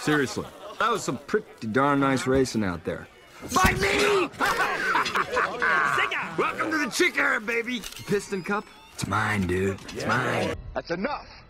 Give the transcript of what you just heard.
Seriously, that was some pretty darn nice racing out there. By me! Welcome to the Chick era, baby! Piston Cup? It's mine, dude. It's mine. That's enough.